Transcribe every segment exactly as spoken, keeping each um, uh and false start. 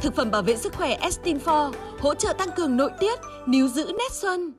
Thực phẩm bảo vệ sức khỏe Estinfor hỗ trợ tăng cường nội tiết, níu giữ nét xuân.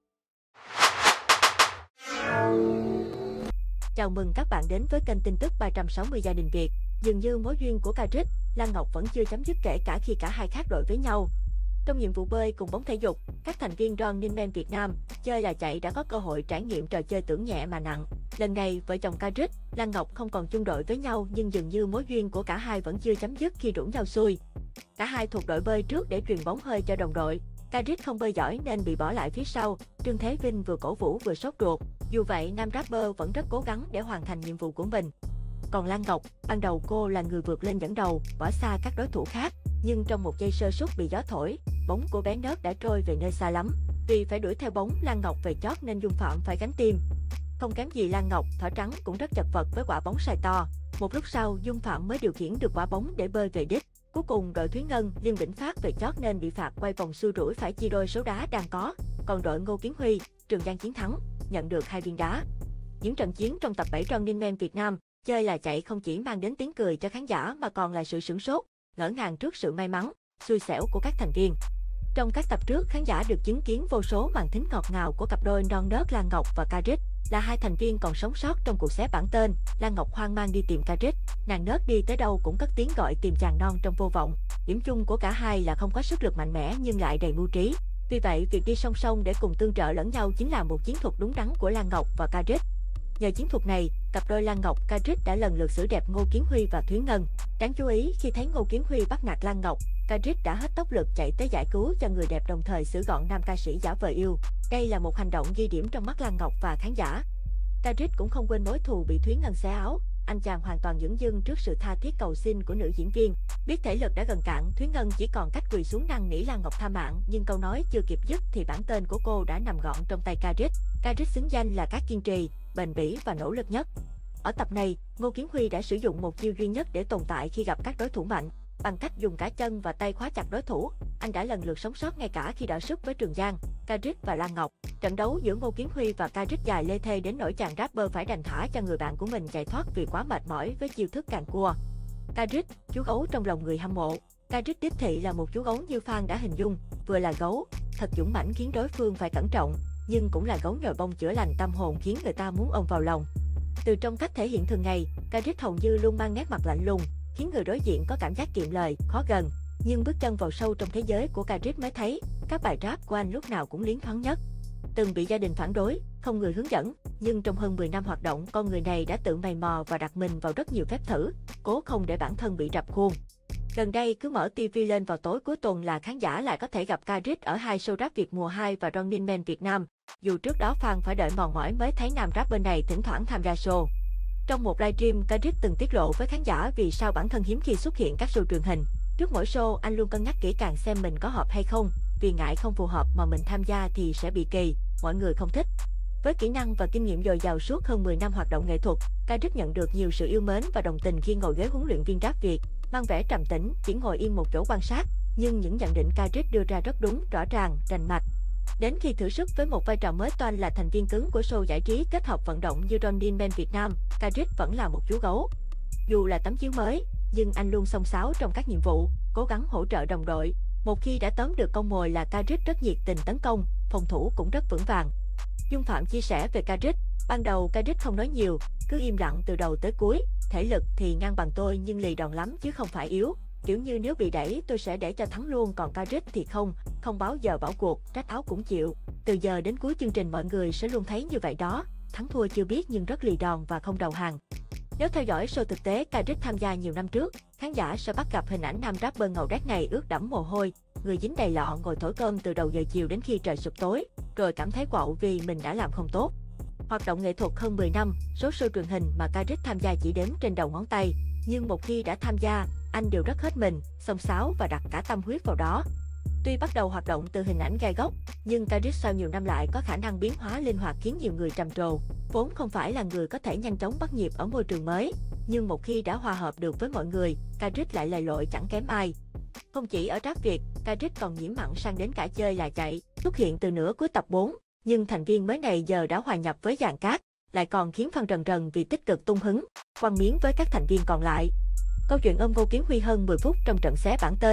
Chào mừng các bạn đến với kênh tin tức ba trăm sáu mươi gia đình Việt. Dường như mối duyên của Caric, Lan Ngọc vẫn chưa chấm dứt kể cả khi cả hai khác đội với nhau. Trong nhiệm vụ bơi cùng bóng thể dục, các thành viên Running Man Việt Nam chơi là chạy đã có cơ hội trải nghiệm trò chơi tưởng nhẹ mà nặng. Lần này, vợ chồng Caric, Lan Ngọc không còn chung đội với nhau nhưng dường như mối duyên của cả hai vẫn chưa chấm dứt khi rủ nhau xuôi. Cả hai thuộc đội bơi trước để truyền bóng hơi cho đồng đội. Caric không bơi giỏi nên bị bỏ lại phía sau. Trương Thế Vinh vừa cổ vũ vừa sốt ruột. Dù vậy, nam rapper vẫn rất cố gắng để hoàn thành nhiệm vụ của mình. Còn Lan Ngọc, ban đầu cô là người vượt lên dẫn đầu, bỏ xa các đối thủ khác. Nhưng trong một giây sơ suất bị gió thổi, bóng của bé nớt đã trôi về nơi xa lắm. Vì phải đuổi theo bóng Lan Ngọc về chót nên Dung Phạm phải gánh tim. Không kém gì Lan Ngọc, thỏ trắng cũng rất chật vật với quả bóng sai to. Một lúc sau, Dung Phạm mới điều khiển được quả bóng để bơi về đích. Cuối cùng, đội Thúy Ngân, Liên Vĩnh Phát về chót nên bị phạt quay vòng xui rủi phải chia đôi số đá đang có. Còn đội Ngô Kiến Huy, Trường Giang chiến thắng, nhận được hai viên đá. Những trận chiến trong tập bảy Running Man Việt Nam, chơi là chạy không chỉ mang đến tiếng cười cho khán giả mà còn là sự sửng sốt, ngỡ ngàng trước sự may mắn, xui xẻo của các thành viên. Trong các tập trước, khán giả được chứng kiến vô số màn thính ngọt ngào của cặp đôi non nớt Lan Ngọc và Caric, là hai thành viên còn sống sót trong cuộc xé bản tên. Lan Ngọc hoang mang đi tìm Caric, nàng nớt đi tới đâu cũng cất tiếng gọi tìm chàng non trong vô vọng. Điểm chung của cả hai là không có sức lực mạnh mẽ nhưng lại đầy mưu trí. Vì vậy, việc đi song song để cùng tương trợ lẫn nhau chính là một chiến thuật đúng đắn của Lan Ngọc và Caric. Nhờ chiến thuật này, cặp đôi Lan Ngọc, Caric đã lần lượt xử đẹp Ngô Kiến Huy và Thúy Ngân. Đáng chú ý, khi thấy Ngô Kiến Huy bắt nạt Lan Ngọc, Caric đã hết tốc lực chạy tới giải cứu cho người đẹp đồng thời xử gọn nam ca sĩ giả vờ yêu. Đây là một hành động ghi điểm trong mắt Lan Ngọc và khán giả. Caric cũng không quên mối thù bị Thúy Ngân xé áo. Anh chàng hoàn toàn dửng dưng trước sự tha thiết cầu xin của nữ diễn viên. Biết thể lực đã gần cạn, Thúy Ngân chỉ còn cách quỳ xuống năn nỉ Lan Ngọc tha mạng, nhưng câu nói chưa kịp dứt thì bản tên của cô đã nằm gọn trong tay Caric. Caric xứng danh là các kiên trì, bền bỉ và nỗ lực nhất. Ở tập này, Ngô Kiến Huy đã sử dụng một chiêu duy nhất để tồn tại khi gặp các đối thủ mạnh. Bằng cách dùng cả chân và tay khóa chặt đối thủ, anh đã lần lượt sống sót ngay cả khi đọ sức với Trường Giang, Caric và Lan Ngọc. Trận đấu giữa Ngô Kiến Huy và Caric dài lê thê đến nỗi chàng rapper phải đành thả cho người bạn của mình chạy thoát vì quá mệt mỏi với chiêu thức càn cua. Caric, chú gấu trong lòng người hâm mộ. Caric đích thị là một chú gấu như fan đã hình dung, vừa là gấu, thật dũng mãnh khiến đối phương phải cẩn trọng, nhưng cũng là gấu nhồi bông chữa lành tâm hồn khiến người ta muốn ôm vào lòng. Từ trong cách thể hiện thường ngày, Caric hầu như luôn mang nét mặt lạnh lùng, khiến người đối diện có cảm giác kiệm lời, khó gần. Nhưng bước chân vào sâu trong thế giới của Caric mới thấy, các bài rap của anh lúc nào cũng liến thoáng nhất. Từng bị gia đình phản đối, không người hướng dẫn, nhưng trong hơn mười năm hoạt động, con người này đã tự mày mò và đặt mình vào rất nhiều phép thử, cố không để bản thân bị rập khuôn. Gần đây, cứ mở ti vi lên vào tối cuối tuần là khán giả lại có thể gặp Caric ở hai show rap Việt mùa hai và Running Man Việt Nam. Dù trước đó fan phải đợi mòn mỏi mới thấy nam rapper này thỉnh thoảng tham gia show. Trong một livestream, Caric từng tiết lộ với khán giả vì sao bản thân hiếm khi xuất hiện các show truyền hình. Trước mỗi show, anh luôn cân nhắc kỹ càng xem mình có hợp hay không, vì ngại không phù hợp mà mình tham gia thì sẽ bị kỳ, mọi người không thích. Với kỹ năng và kinh nghiệm dồi dào suốt hơn mười năm hoạt động nghệ thuật, Caric nhận được nhiều sự yêu mến và đồng tình khi ngồi ghế huấn luyện viên rap Việt. Mang vẻ trầm tĩnh, chỉ ngồi yên một chỗ quan sát, nhưng những nhận định Caric đưa ra rất đúng, rõ ràng, rành mạch. Đến khi thử sức với một vai trò mới toanh là thành viên cứng của show giải trí kết hợp vận động như Running Man Việt Nam, Caric vẫn là một chú gấu. Dù là tấm chiếu mới, nhưng anh luôn xông xáo trong các nhiệm vụ, cố gắng hỗ trợ đồng đội. Một khi đã tóm được con mồi là Caric rất nhiệt tình tấn công, phòng thủ cũng rất vững vàng. Dung Phạm chia sẻ về Caric, ban đầu Caric không nói nhiều, cứ im lặng từ đầu tới cuối, thể lực thì ngang bằng tôi nhưng lì đòn lắm chứ không phải yếu. Kiểu như nếu bị đẩy tôi sẽ để cho thắng luôn, còn Caric thì không, không báo giờ bảo cuộc, trách áo cũng chịu. Từ giờ đến cuối chương trình mọi người sẽ luôn thấy như vậy đó, thắng thua chưa biết nhưng rất lì đòn và không đầu hàng. Nếu theo dõi show thực tế Caric tham gia nhiều năm trước, khán giả sẽ bắt gặp hình ảnh nam rapper ngầu đét này ướt đẫm mồ hôi, người dính đầy lọ ngồi thổi cơm từ đầu giờ chiều đến khi trời sụp tối, rồi cảm thấy quạo vì mình đã làm không tốt. Hoạt động nghệ thuật hơn mười năm, số show truyền hình mà Caric tham gia chỉ đếm trên đầu ngón tay, nhưng một khi đã tham gia, anh đều rất hết mình, xông xáo và đặt cả tâm huyết vào đó. Tuy bắt đầu hoạt động từ hình ảnh gai góc, nhưng Caric sau nhiều năm lại có khả năng biến hóa linh hoạt khiến nhiều người trầm trồ. Vốn không phải là người có thể nhanh chóng bắt nhịp ở môi trường mới, nhưng một khi đã hòa hợp được với mọi người, Caric lại lầy lội chẳng kém ai. Không chỉ ở rap Việt, Caric còn nhiễm mặn sang đến cả chơi là chạy, xuất hiện từ nửa cuối tập bốn, nhưng thành viên mới này giờ đã hòa nhập với dàn cát, lại còn khiến fan rần rần vì tích cực tung hứng, quăng miếng với các thành viên còn lại. Câu chuyện ôm Ngô Kiến Huy hơn mười phút trong trận xé bản tên,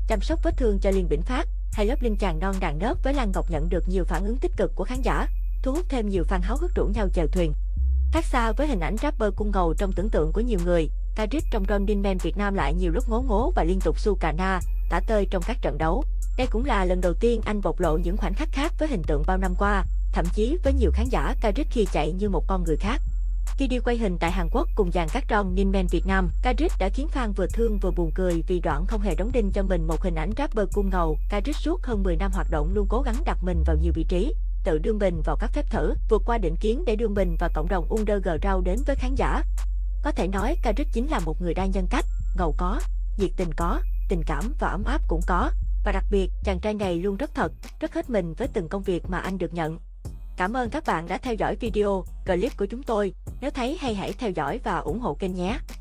chăm sóc vết thương cho Liên Bỉnh Phát, hay lớp linh chàng non đàn nớp với Lan Ngọc nhận được nhiều phản ứng tích cực của khán giả, thu hút thêm nhiều fan háo hức rủ nhau chèo thuyền. Khác xa với hình ảnh rapper cung ngầu trong tưởng tượng của nhiều người, Caric trong Running Man Việt Nam lại nhiều lúc ngố ngố và liên tục su cà na, tả tơi trong các trận đấu. Đây cũng là lần đầu tiên anh bộc lộ những khoảnh khắc khác với hình tượng bao năm qua, thậm chí với nhiều khán giả Caric khi chạy như một con người khác. Khi đi quay hình tại Hàn Quốc cùng dàn các Running Man Việt Nam, Caric đã khiến fan vừa thương vừa buồn cười vì đoạn không hề đóng đinh cho mình một hình ảnh rapper cung ngầu. Caric suốt hơn mười năm hoạt động luôn cố gắng đặt mình vào nhiều vị trí, tự đưa mình vào các phép thử, vượt qua định kiến để đưa mình và cộng đồng underground đến với khán giả. Có thể nói Caric chính là một người đa nhân cách, ngầu có, nhiệt tình có, tình cảm và ấm áp cũng có. Và đặc biệt, chàng trai này luôn rất thật, rất hết mình với từng công việc mà anh được nhận. Cảm ơn các bạn đã theo dõi video, clip của chúng tôi. Nếu thấy hay hãy theo dõi và ủng hộ kênh nhé.